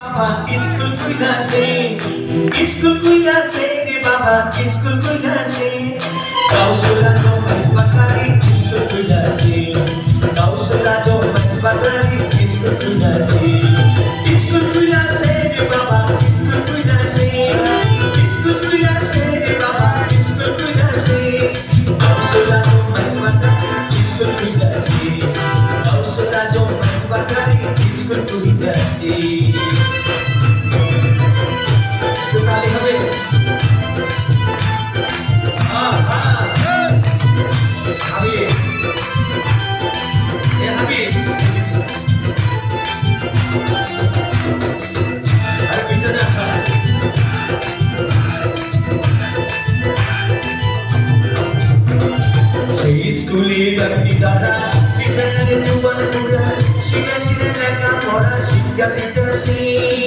School kuila se re baba, school kuila se. Kausula jo mais bakari, school kuila se. Kausula jo mais bakari, school kuila se. School kuila se re baba, school kuila se. School kuila se re baba, school kuila se. Kausula jo mais bakari, school kuila se. Kausula jo mais bakari, school kuila se. Kali হবে হাবিব এ হাবিব আর পিছনে আসা সেই স্কুলে গাড়ি দ্বারা পিছনে জুবান পুরা শিখে শিখে লেখা পড়া শিক্ষা দিতেছি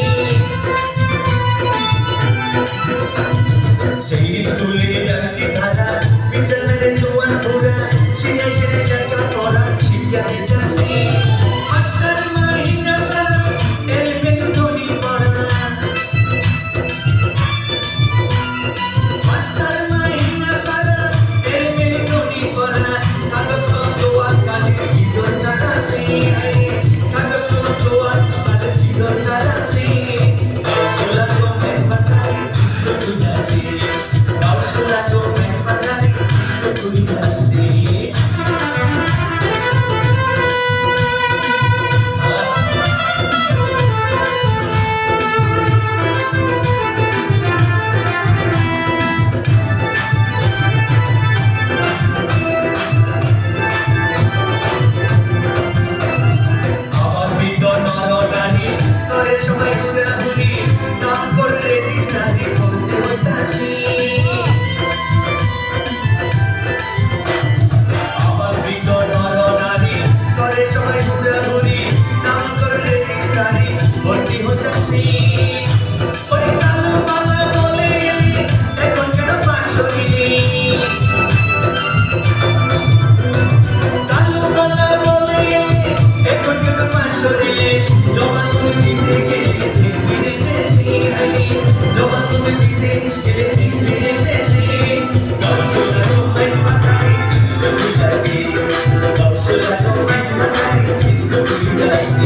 সেই স্কুলে গাড়ি দ্বারা পিছনে জুবান পুরা শিখে শিখে লেখা পড়া শিক্ষা দিতেছি মাস্টার মাইনা সারা এলবেন ধনী পড়া মাস্টার মাইনা সারা এলবেন ধনী পড়া কাগজ দোয়া কালে ভিতর দাঁড়াছে কাগজ দোয়া কালে ভিতর দাঁড়াছে কাউসুলা তো মেজ বাতারি ইসকো কুইনাছে কাউসুলা তো মেজ বাতারি ইসকো কুইনাছে সময় ঘুরাঘুরি নাম করলে দৃষ্টানি বলতে হইতাছি আমার ভিতর নরনারী করে সময় ঘুরাঘুরি নাম করলে দৃষ্টানি ভর্তি হইতাছি ওরে কালো বালা বলে গেলি এখন কেন 500 গিলি কালো বালা বলে গেলি এখন কেন 500 দিলে জমা তুমি দিতে গেলে ফিরে পেয়েছি জমা তুমি দিতে গেলে ফিরে পেয়েছি কাউসুলা তোমায় মাথায় ইসকো কুইলাছি কাউসুলা তোমায় মাথায় ইসকো কুইলাছি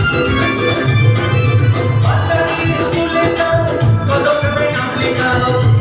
Now